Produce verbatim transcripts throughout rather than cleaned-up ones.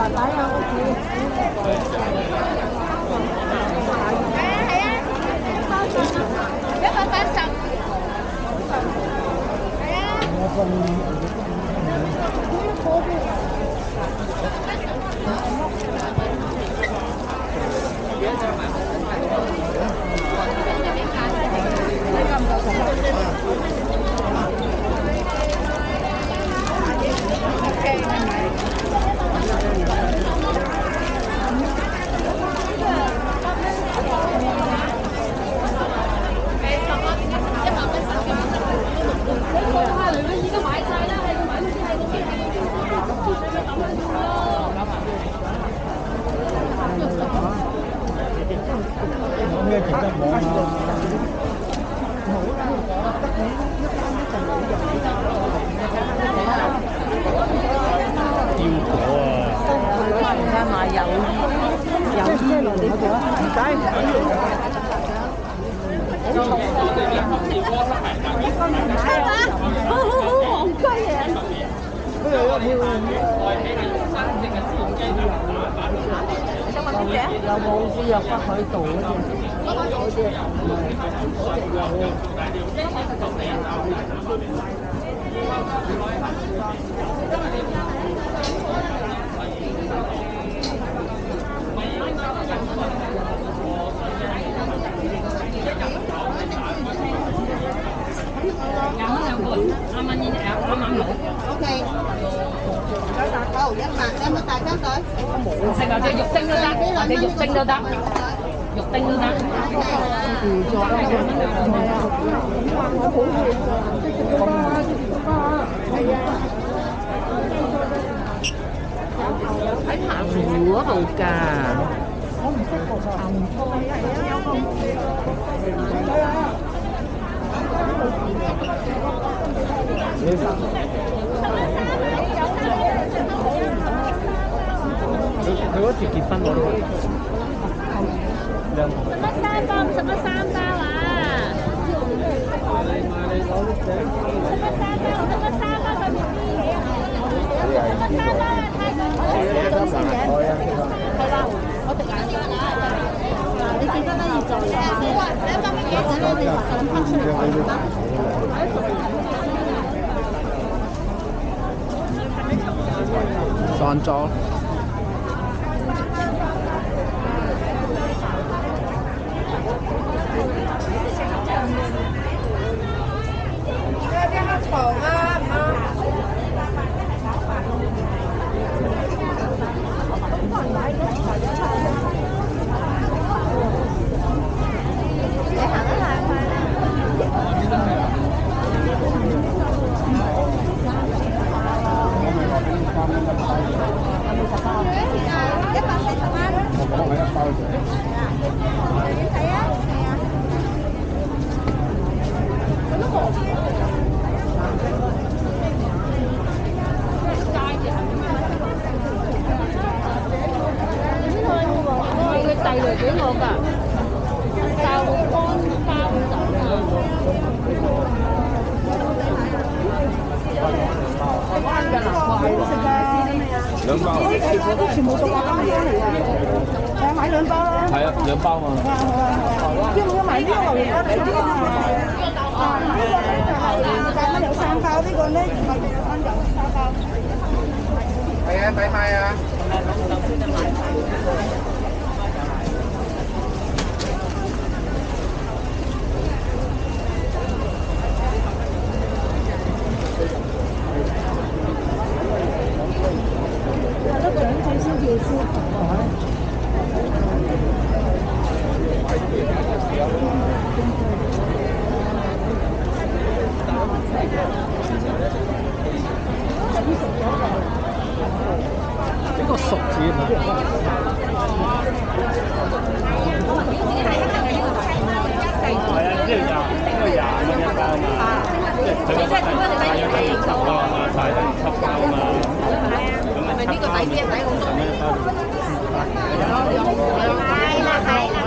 滑板啊，屋企。係啊係啊，一百八十。係啊。咩值得講啊？腰果啊！而家買有有醫療嗰個唔使。好好好，戇居啊！有冇啲藥北海道嗰隻？嗰隻唔係，嗰隻有。啱啱呢啱啱冇。O K。九大九一萬，有冇大膠袋？食或者肉丁都得，或者肉丁都得，肉丁都得。唔錯啦，係啊。我好係啊。喺澎湖嗰度㗎。我唔識個澎湖係啊，有個係啊。佢佢嗰次結婚我都兩十蚊三包，十蚊三包啊！買你買你攞啲獎，十蚊三包，十蚊三包對面啲嘢啊！十蚊三包啊，泰國嗰啲先嘅，係啦，我食眼睛啦。嗱，你記得咧要做嘢先，兩百蚊幾錢咧？你話諗翻出嚟啦。山莊。啲黑糖啊，媽。你行得太快啦。一百四十蚊。我講係一包啫。你睇啊？係啊。佢遞嚟俾我㗎，教乾包酒啊！台灣嘅南瓜好食㗎，兩包。呢啲其實都全部屬於南瓜嚟㗎。係啊，買兩包啦。係啊，兩包嘛。好啊，要唔要買呢個牛肉乾嚟啲啊？啊，呢個咧就係二百蚊有三包，呢個咧二百二蚊有三包。係啊，抵買啊！有得長者先叫消防啊！呢個熟字啊！係啊，呢個廿，呢個廿蚊一包嘛。即係佢個大約係十包啊嘛，大約七包啊嘛。咁咪呢個抵啲啊？抵好多。係啦，係啦。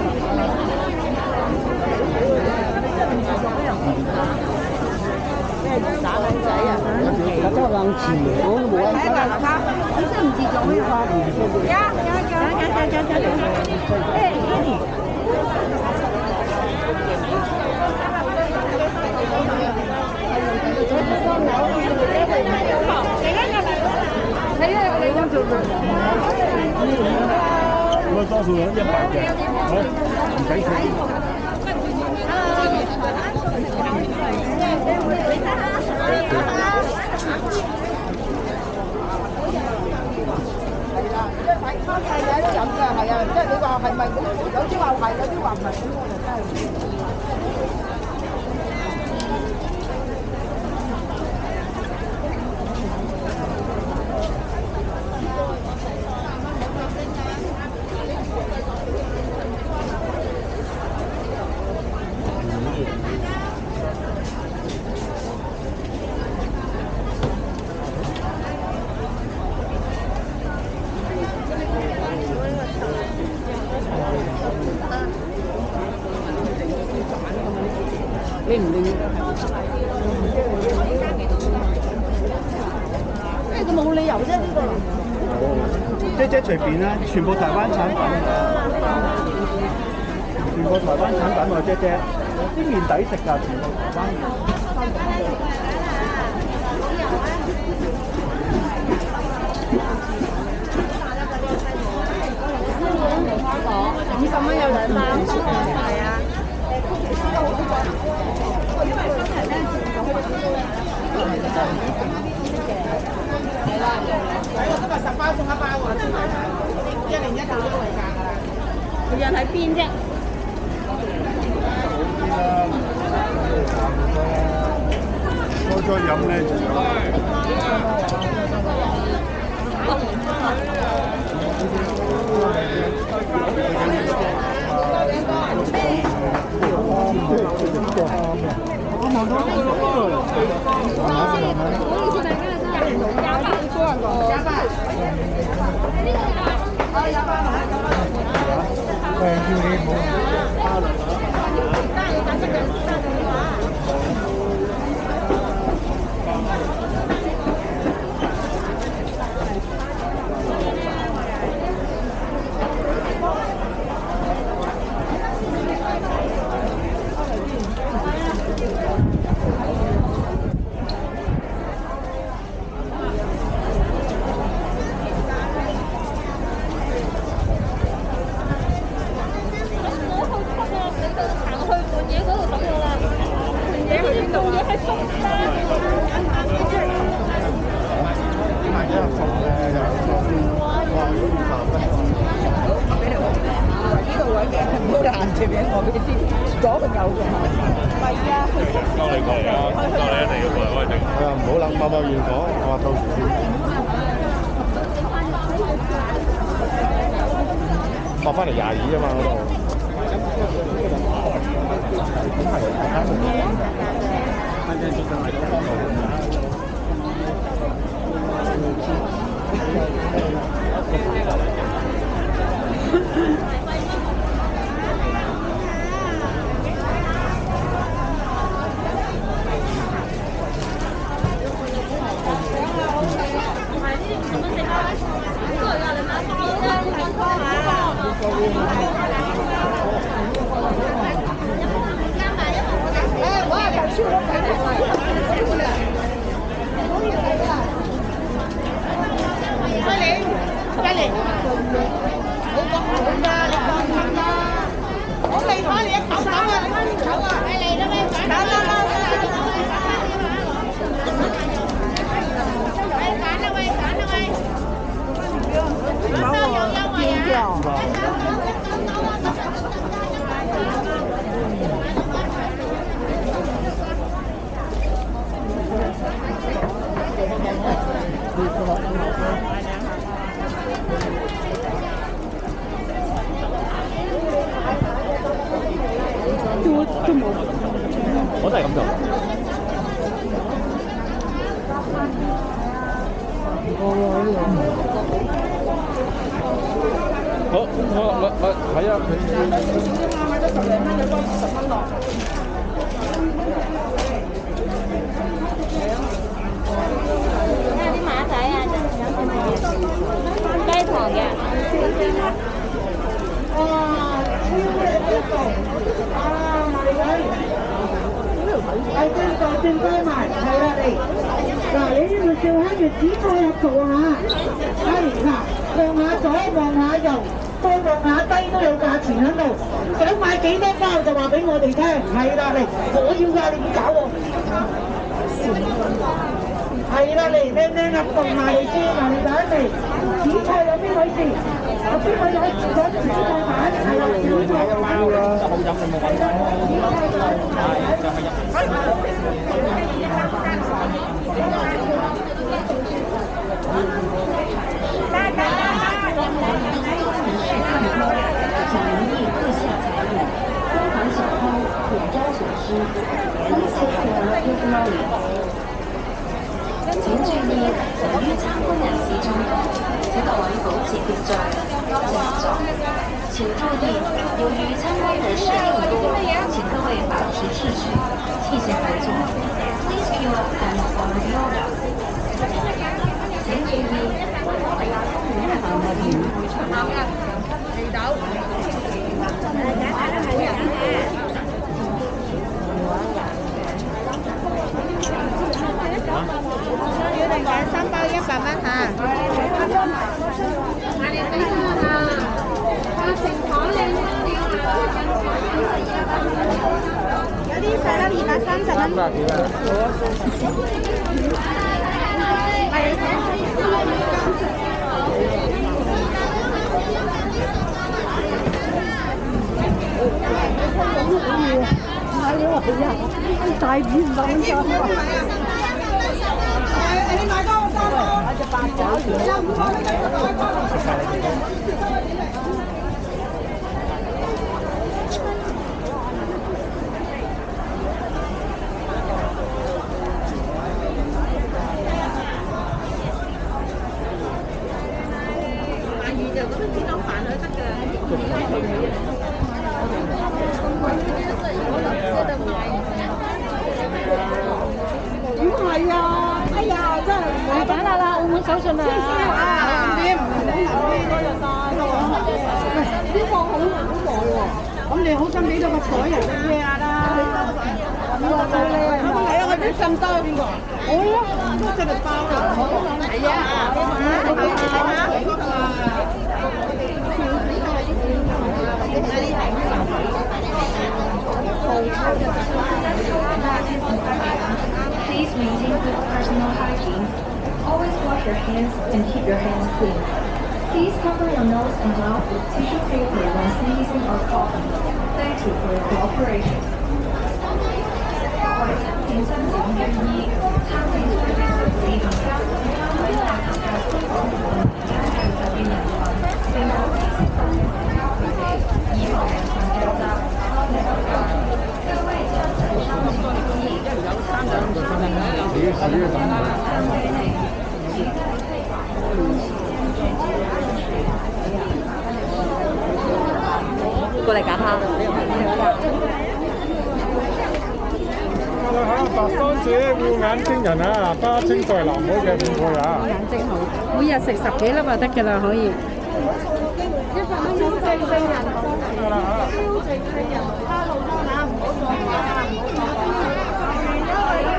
咩打兩仔啊！打咗兩次，我冇人打啦。你真唔知做咩花園？有有有有有有有。誒，呢啲。係啊，你咁做咩？我多數一百嘅，好，唔使錢。係啊，都飲㗎，係啊，即係你話係咪？有啲話係，有啲話唔係，咁我就真係。你唔理？即係佢冇理由啫，呢個。姐姐隨便啦，全部台灣產品，全部台灣產品喎，姐姐，啲麵抵食㗎，全部台灣麵。五十蚊有兩包，係啊。係啦，睇我今日十包送一包喎，一年一度優惠價㗎啦。佢印喺邊啫？多咗飲咧就有。我望到好多。加吧。好，加吧，加吧。誒，叫你唔好加啦。前面我俾你知，左邊有嘅，係啊。交你過嚟啊！交你一定要過嚟，我一定。係啊，唔好諗貿貿然講，我話到時先。落翻嚟廿二啫嘛嗰度。我都係咁做。好，我我我睇下佢。買咗十零蚊，就多二十蚊落。 就轉歸埋，係啦嚟。嗱，你呢度照喺月子菜入做下，係嗱，望下左望下右，再望下低都有價錢喺度。想買幾多包就話俾我哋聽，係啦嚟，我要㗎，你唔搞喎。係啦嚟，靚靚鴨同埋嚟先，埋嚟揀嚟。紫菜有邊位先？有邊位有有紫菜版？係啦，紫菜有包啦，好飲你冇揾到。係就係入。 請注意，由於參觀人士眾多，請各位保持秩序，多謝合作。請注意，由於參觀人士眾多，請各位保持秩序，謝謝合作。Please queue up and follow the order。請注意， 地豆。要定揀三包一百蚊嚇。買你睇下啊！價錢可靚有啲細粒二百三十蚊。買料啊！大片唔得咁多。你買多個三個，買隻八爪魚，有五個呢個一個。買魚就咁樣煎到飯佢得㗎。點係啊？哎呀，真係冇打啦啦，澳門手信啊！啊，啲唔好難啲多就得咯。喂，呢個好好耐喎。咁你好心俾到個彩人嘅咩啊啦？呢個最靚啊！係啊，我俾咁多邊個？我咯，都真係包啊！係啊， Please maintain good personal hygiene. Always wash your hands and keep your hands clean. Please cover your nose and mouth with tissue paper when sneezing or coughing. Thank you for your cooperation. 為增添新款嘅衣，參展出嘅自行交通交通大行嘅香港運動員加上特別人群，並有知識分子交佢哋，以防人群聚集。各位參展商注意，參展商注意，過嚟揀下。 嚇！白桑子護眼睛人啊，巴青代藍莓嘅五個啊！ 眼睛好，每日食十幾粒就得㗎啦，可以。一百蚊超正正人， 得啦嚇！ 超正正人，哈路多拿唔好錯啊！唔好錯啊！完咗嚟餐，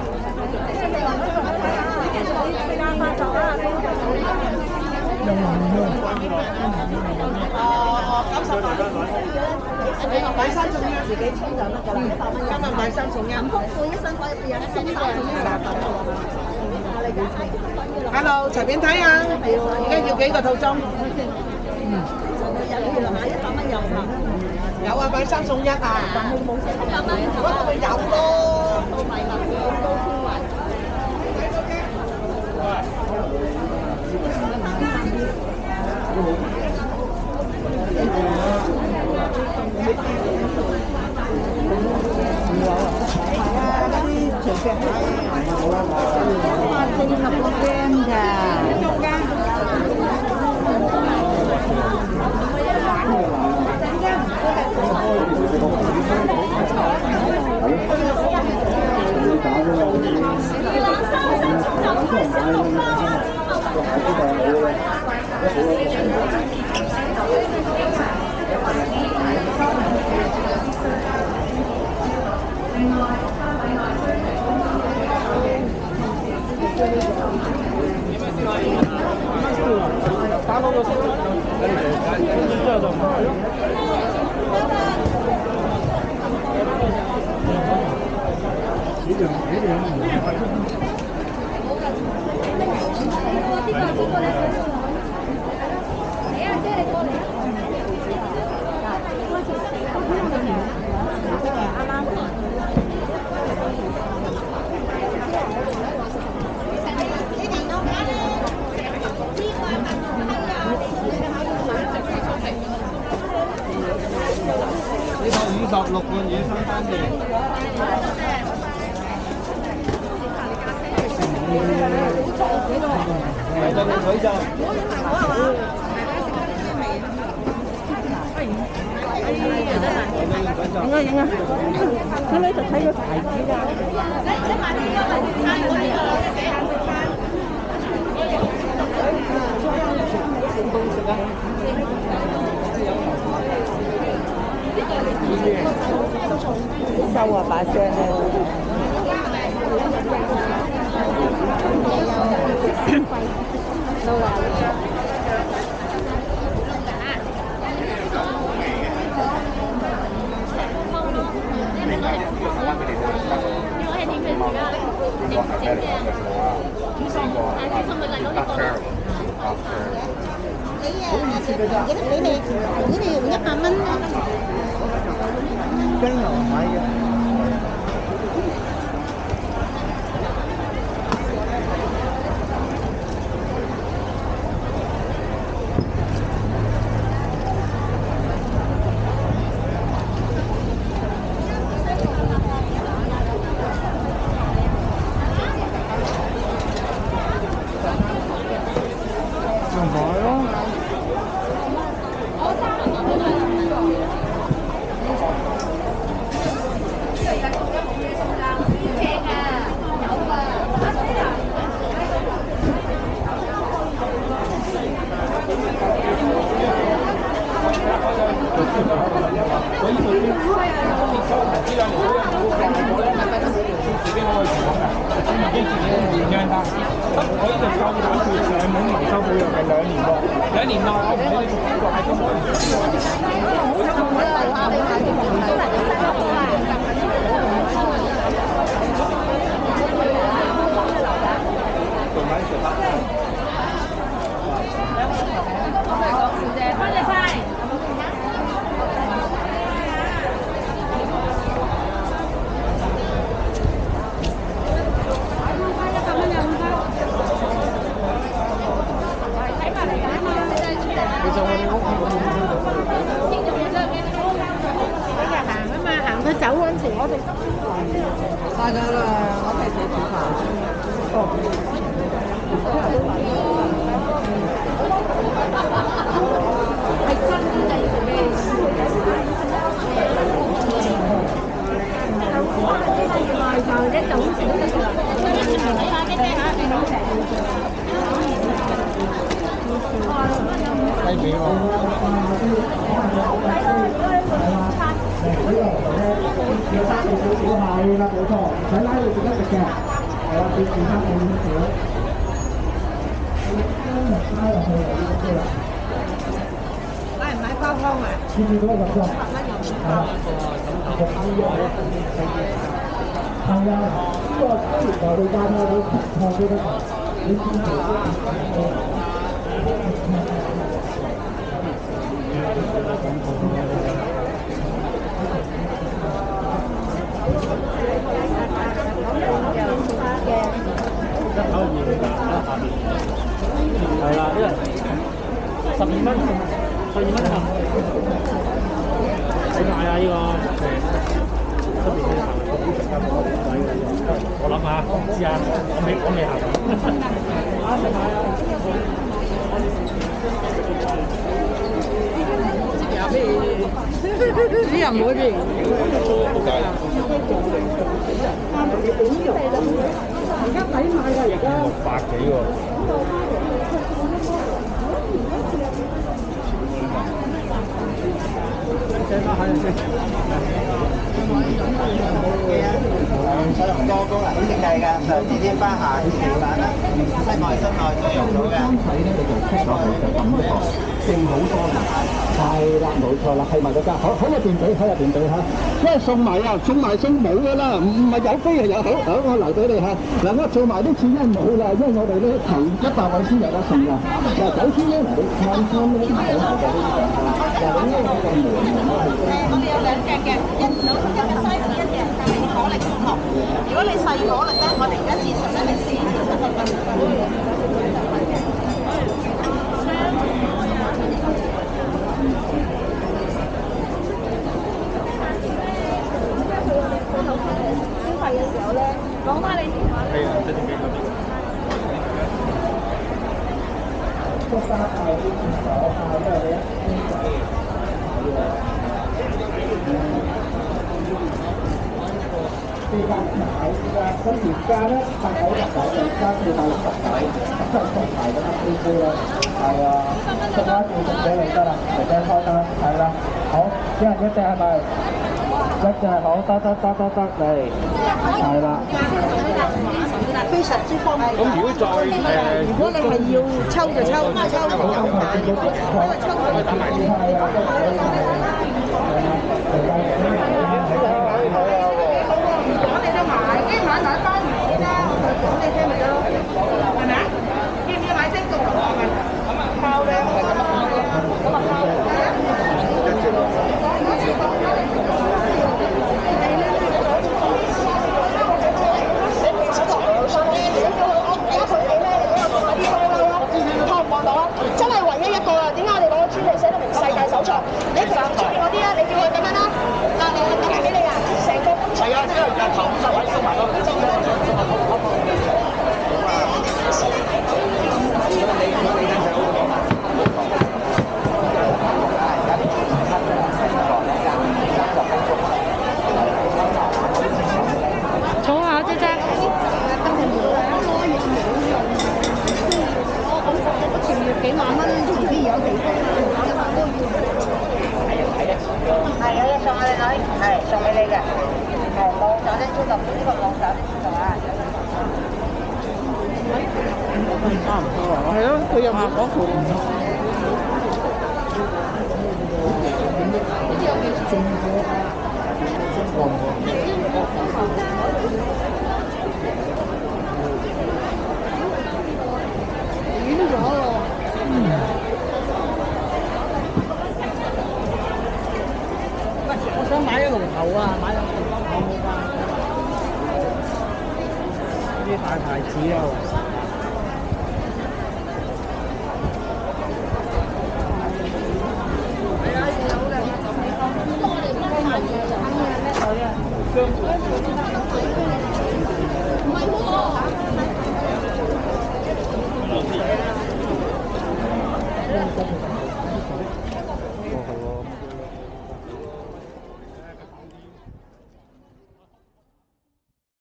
時間快到啦， 有冇咩？ 哦哦，九十八蚊。你話買三送一，自己簽就得㗎啦，一百蚊。今日買三送一。唔豐富一身可以有一千三送一百八蚊。Hello，隨便睇下，而家要幾個套裝？嗯。有買一百蚊有嘛？有啊，買三送一啊。一百蚊，嗰度咪有咯。到米物都寬埋。隨腳買，哇！四十個 gram 咋？中間。 另外，花卉外區。 打到個先啦，之後就買咯。幾樣幾樣唔呢個五十六個野生番地。嚟就嚟水就。影啊影啊！佢呢就睇個牌子㗎。你買呢個係餐嗰啲啊，幾眼食飯。收啊把聲咧。收啦。 幾多俾你？呢條一百蚊啦。 跟牛買嘅。係啦，呢個十二蚊，十二蚊一盒。你買啊呢個出邊啲行嗰啲食家冇位嘅，我諗下，試下，我未我未行。啊，你買啊！有咩？啲人唔會變。而家抵買㗎，而家六百幾喎。請翻下先。 個功能設計㗎，上至天花下至地板啦，室外室內都用到嘅。 睇咧你就出咗去就咁一個，正好多人。係啦，冇錯啦，係埋個價，好喺入邊俾，喺入邊俾嚇，因為送埋啊，送埋送冇㗎啦，唔唔係有飛係有好，好我留俾你嚇。嗱，我做埋啲錢因冇啦，因為我哋咧頭一百位先有得送㗎。嗱，九千蚊嗱，你看翻呢啲好嘅呢啲相啦。嗱，咁呢個個門咧， 我哋有兩隻嘅，一一個 size 一嘅，但係火力唔同。如果你細火力咧，我哋而家折成咧係四十七個蚊。消費嘅時候咧，講翻你電話咧。係啊，七點幾嗰邊。個花牌啲手牌都係一千幾。四百五十九依家，咁原價咧八九十九，而家四百六十九，咁就送牌咁樣 O K 啦。係啊，送翻四隻俾你得啦，隨便開單，係啦。好，一人一隻係咪？一隻好，得得得得得嚟，係啦。非常之方便。咁如果再誒，如果你係要抽就抽，抽就有買，因為抽就等埋先。係啊。買兩單魚先啦，我講你聽咪得咯，係咪啊？要唔要買蒸凍龍蝦啊？拋咧，咁啊拋咯，咁啊拋。睇唔望到啊？真係唯一一個啊！點解我哋攞個專利寫到明世界首創？你平時出面嗰啲啊，你叫佢咁樣啦，嗱，你我俾你啊，成個工程。係啊，因為日頭五十位送埋咯。 坐下姐姐。全月幾萬蚊，遲啲有地方一萬都要。係啊，送我哋女，係送俾你嘅，係冇手拎豬肉，呢個冇手拎豬肉啊。差唔多啊。係咯，佢又話嗰盤。遠咗咯。我想買一龍頭啊，買兩龍頭冇㗎。呢啲大牌子啊！係啊，有嘅。我哋乜嘢咩水啊？唔係喎。